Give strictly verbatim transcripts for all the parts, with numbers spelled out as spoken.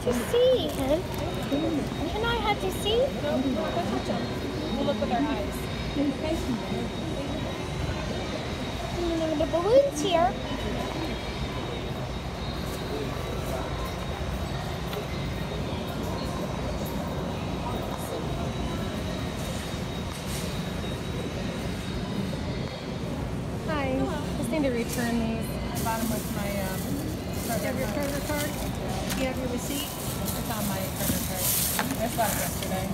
to see. Can I have to see? No, no, don't touch them. We'll look with our eyes. Okay? Mm, the balloon's here. Hi. Just need to return these. I bought them with my um, Do you have your Kroger card? Do you have your receipt? It's on my credit card. I just bought it yesterday.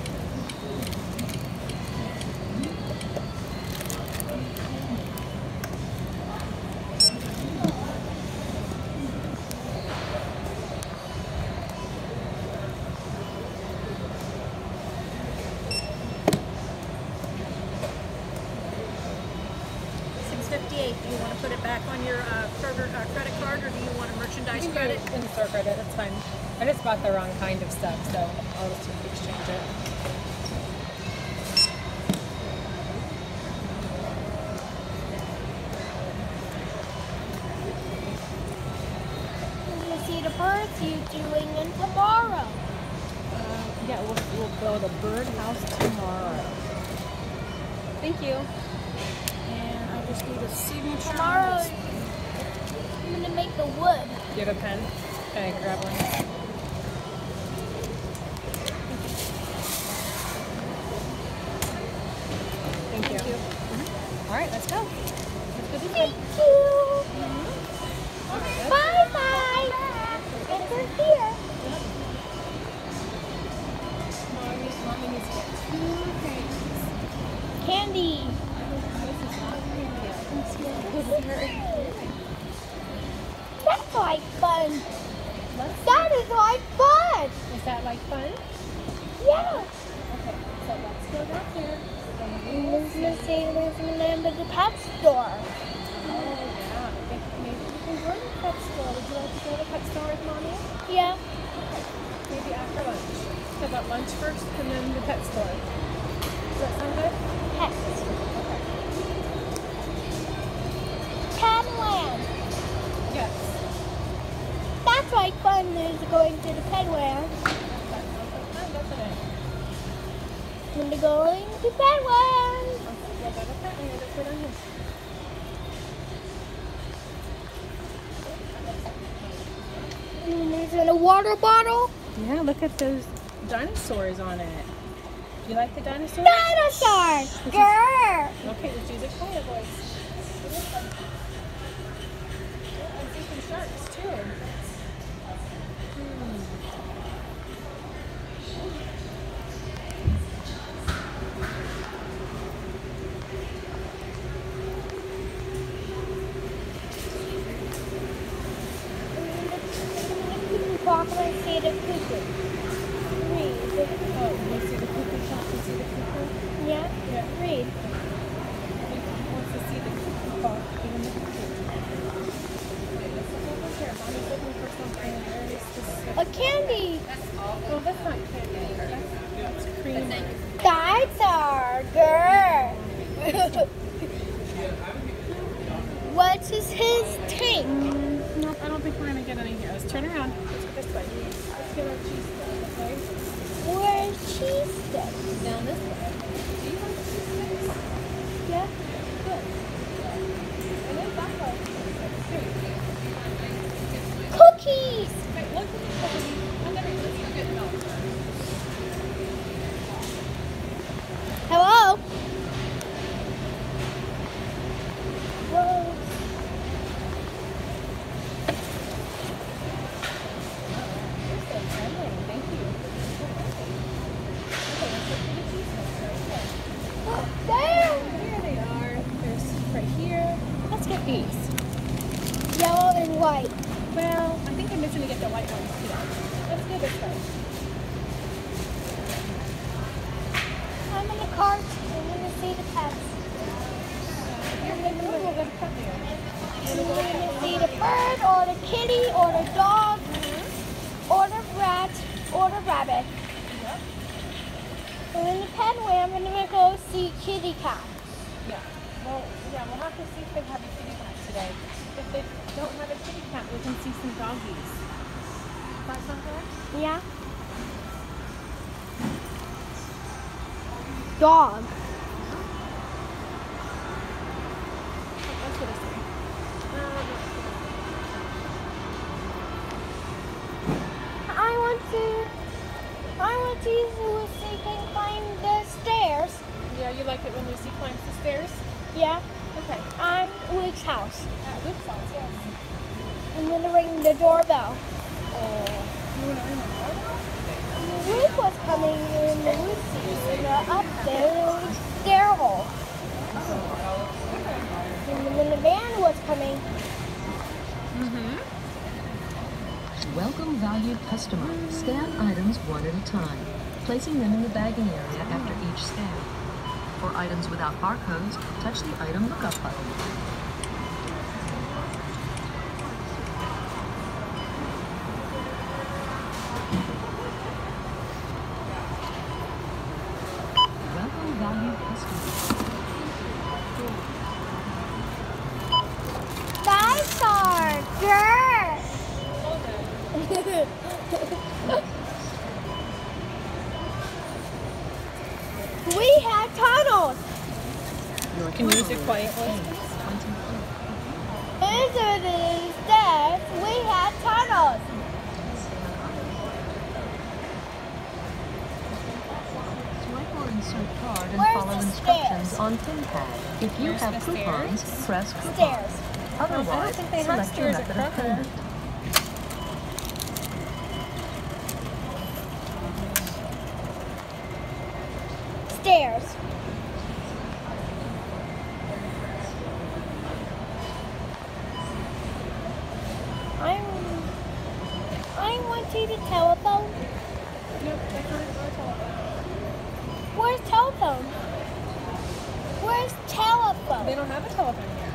six fifty-eight. Do you want to put it back on your uh, Kroger uh, credit card, or do you want a merchandise You can credit? do it in store credit. That's fine. I just bought the wrong kind of stuff, so I'll just exchange it. You see the birds you doing in tomorrow. Uh, yeah, we'll, we'll build a birdhouse tomorrow. Thank you. And I just need a signature. on Tomorrow, this. I'm gonna make the wood. Do you have a pen? Can I grab one? Thank you. Mhm. All right, let's go. Let's go this way. Thank you. All right, Bye bye. And we're here. Mommy, mommy needs to get two things. Candy. That's like fun. That is like fun. Is that like fun? Yeah. Okay, so let's go back here. And this is the same as the name of the pet store. Oh, yeah. Okay, maybe we can go to the pet store. Would you like to go to the pet store with mommy? Yeah. Okay. Maybe after lunch. How about lunch first and then the pet store? Does that sound good? Pet. Okay. Petland. Yes. That's like fun is going to the Petland. That sounds like fun, doesn't it? When they're going to Petland. Okay, we'll go to pet and we'll just put on here. And there's a water bottle. Yeah, look at those dinosaurs on it. Do you like the dinosaurs? Dinosaurs. Grr. Okay, let's use a quiet voice. I see some sharks too. Hmm. Walk and see the cuckoo. Read. Oh, you see the cuckoo clock? You see the cuckoo? Yeah? Yeah. Read. He wants to see the cuckoo clock, even the cuckoo. Okay, let's look over here. Mommy's looking for something very specific. A candy. Well, that's not candy. That's, that's cream. Dinosaur. Grr. What's his, his tank? Mm, nope, I don't think we're gonna get any here. Let's turn around. Let's go this way. Let's get our cheese sticks, okay? Where's cheese sticks? Down this way. Do you want cheese sticks? Yeah. Good. And then back up. Here. Cookies. Okay, look at the cookie. I'm gonna let's go get milk. Hello? Whoa. You're so friendly. Thank you. Okay, let's look for the cheese sticks right here. There. Here they are. There's right here. Let's get these. Yellow and white. Well, I think I'm just gonna get the white ones too. Let's go this way. I'm in the cart. I'm going to see the pets. Here, we're gonna go to the pet there. I'm going to see the bird or the kitty or the dog or the rat or the rabbit. Yep. And in the pet way, I'm going to go see kitty cat. Yeah. Well, yeah, we'll have to see if they have a kitty cat today. If they don't have a kitty cat, we can see some doggies. that sound correct? Yeah. Dog. That's what I say. I want to. I want to use Lucy can climb the stairs. Yeah, you like it when Lucy climbs the stairs? Yeah. Okay. On Luke's house. At Luke's house, yes. I'm gonna ring the doorbell. Oh. You want to ring the doorbell? Luke was coming in Lucy in the up there stair hole. And then the van was coming. Mm-hmm. Welcome valued customer. Scan items one at a time, placing them in the bagging area after each scan. For items without barcodes, touch the item lookup button. Welcome valued customer. Five charger. We had tunnels. Can you use it quietly? Into the stairs, we had tunnels. Swipe or insert card and Where's follow the instructions stairs? on pin pad. If you Where's have the coupons, stairs? press coupons. Stairs. Otherwise, think they have select your stairs at method of Kroger. payment. Stairs. I'm. I want to the telephone. Nope, that's not our telephone. Where's telephone? Where's telephone? They don't have a telephone here.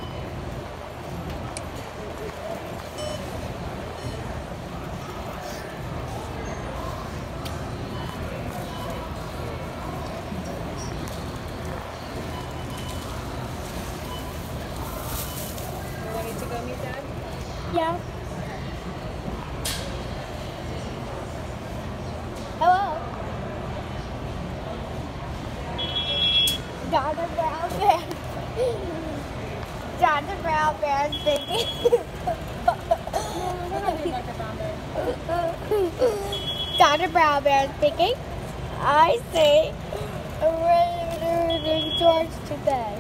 You ready to go meet Dad? Yeah. Hello. Doctor Brown Bear. Doctor Brown Bear speaking. We're not doing Doctor Brown Bear. Doctor Brown Bear speaking. I say we're George today.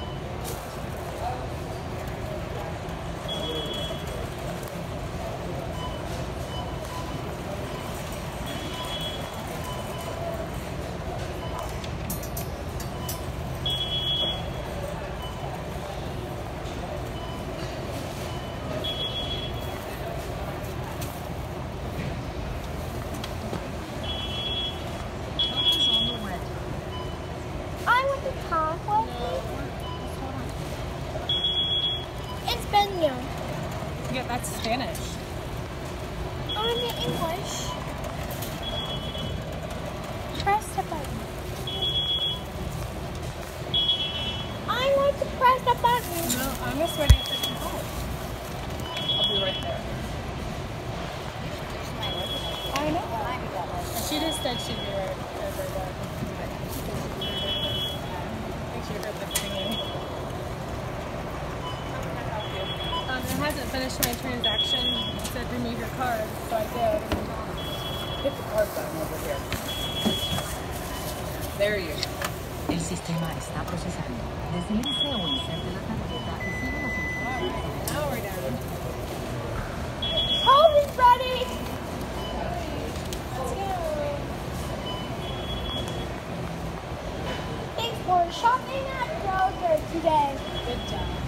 Is on the way. I want to talk with you. It's Spanish. Yeah, that's Spanish. I want the English. Press the button. I want to press the button. No, I'm just waiting for some help. I'll be right there. I know. She just said she'd be right over there. I think she heard the singing. Um, it hasn't finished my transaction. It said remove your card, so I did. Hit the card button over here. There you go. El sistema está procesando. Deslice o inserte la tarjeta y siga las instrucciones. Now we're done. Home is ready. Let's go. Thanks for shopping at Kroger today. Good job.